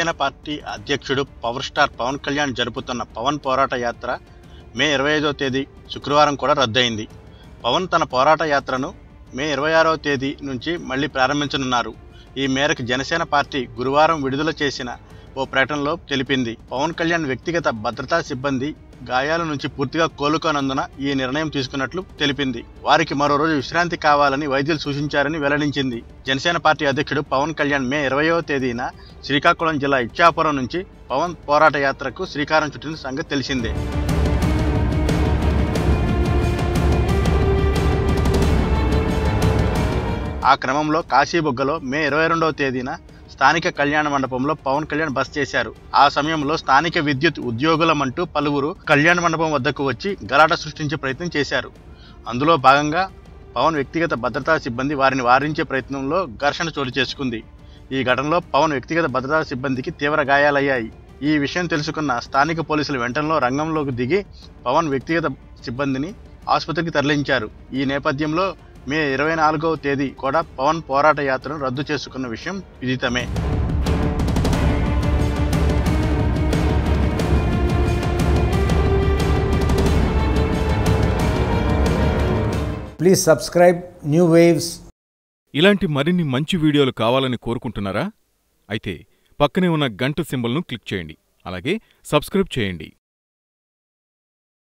Janasena party అధ్యక్షుడు power star Pawan Kalyan జరుపుతున్న పవన్ పోరాట యాత్ర మే 25వ తేదీ శుక్రవారం కూడా రద్దయింది. పవన్ తన పోరాట యాత్రను మే 26వ తేదీ నుంచి మళ్లీ ప్రారంభించనున్నారు. ఈ మేరకు జనసేన పార్టీ గురువారం విడుదల చేసిన ఓ ప్రకటనలో తెలిపింది. పవన్ కళ్యాణ్ వ్యక్తిగత భద్రతా సిబ్బంది గాయాల నుంచి పూర్తిగా కోలుకోనందున ఈ నిర్ణయం తీసుకున్నట్లు తెలిపింది. వారికి మరో రోజు విశ్రాంతి కావాలని వైద్యులు సూచించారని వెల్లడించింది. జనసేన పార్టీ అధ్యక్షుడు పవన్ కళ్యాణ్ మే 20వ తేదీన శ్రీకాకుళం జిల్లా ఇచ్చాపురం నుంచి పవన్ పోరాట యాత్రకు శ్రీకారం చుట్టిన సంగతి తెలిసిందే. ఆ క్రమంలో కాశీబుగ్గలో మే 22వ తేదీన స్థానిక కళ్యాణ మండపంలో పవన్ కళ్యాణ్ బస చేశారు. ఆ సమయంలో స్థానిక విద్యుత్ ఉద్యోగులమంటూ పలువురు కళ్యాణ మండపం వద్దకు వచ్చి గలాట సృష్టించే ప్రయత్నం చేశారు. అందులో భాగంగా పవన్ వ్యక్తిగత భద్రతా సిబ్బంది వారిని వారించే ప్రయత్నంలో ఘర్షణ చోటు చేసుకుంది. ఈ ఘటనలో పవన్ వ్యక్తిగత భద్రతా సిబ్బందికి తీవ్ర గాయాలయ్యాయి. ఈ విషయం తెలుసుకున్న స్థానిక పోలీసులు వెంటనే రంగంలోకి దిగి పవన్ వ్యక్తిగత సిబ్బందిని ఆసుపత్రికి తరలించారు. ఈ నేపథ్యంలో మే 24వ తేదీ కూడా పవన్ పోరాట యాత్రను రద్దు చేసుకున్న విషయం విదితమే. Please subscribe new waves. ఇలాంటి మరిన్ని మంచి వీడియోలు కావాలని కోరుకుంటున్నారా? అయితే పక్కనే ఉన్న గంట సింబల్ను క్లిక్ చేయండి. అలాగే సబ్స్క్రైబ్ చేయండి.